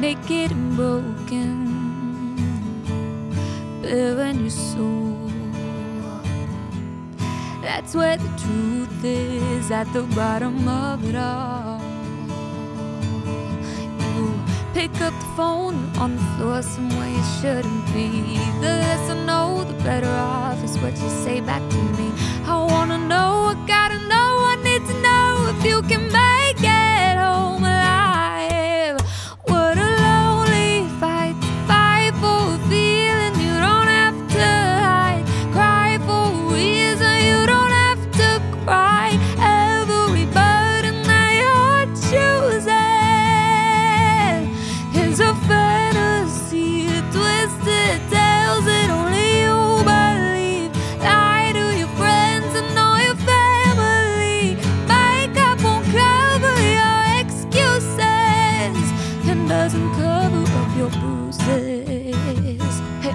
naked and broken, bearing your soul. That's where the truth is, at the bottom of it all. You pick up the phone on the floor somewhere you shouldn't be. The less I know, the better off is what you say back to me. I wanna know, I gotta know, I need to know if you can make it home alive. What a lonely fight to fight for a feeling you don't have to hide. Cry for a reason you don't have to cry. Every burden that you're choosing is a fantasy, twisted tales that only you believe. Lie to your friends and all your family. Makeup won't cover your excuses and doesn't cover up your bruises. Hey.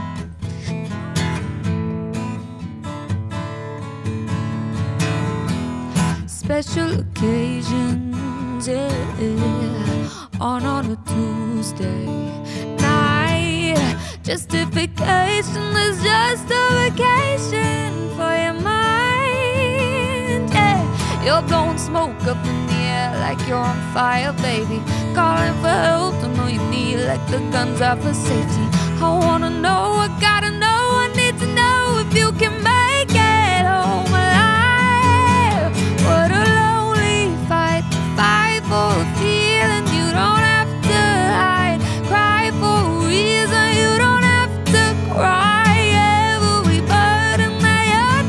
Special occasions, yeah, on a Tuesday night. Justification is just a vacation for your mind, yeah. You're blowing smoke up in the air like you're on fire, baby. Calling for help to know you need, like the guns are for safety. I wanna know, I gotta know, I need to know if you can make it home alive. What a lonely fight to fight for a feeling you don't have to hide. Cry for a reason you don't have to cry. Every burden that you're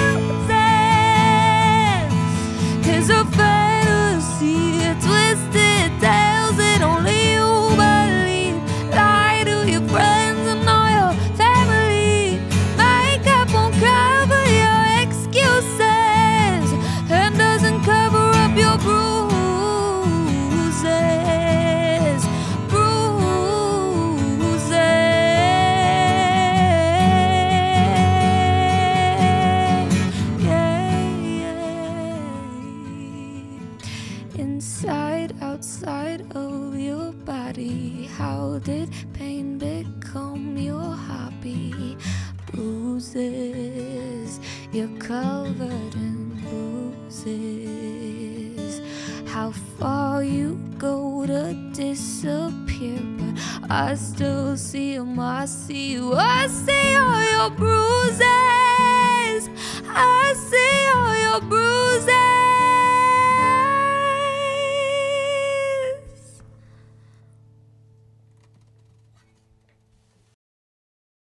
choosing is a fantasy, twisted tales that only you believe. Lie to your friends and all your family. Makeup won't cover your excuses and doesn't cover up your bruises. Bruises. Yeah. Inside, outside of your body, how did pain become your hobby? Bruises, you're covered in bruises. How far you go to disappear, but I still see 'em, I see you, I see all your bruises.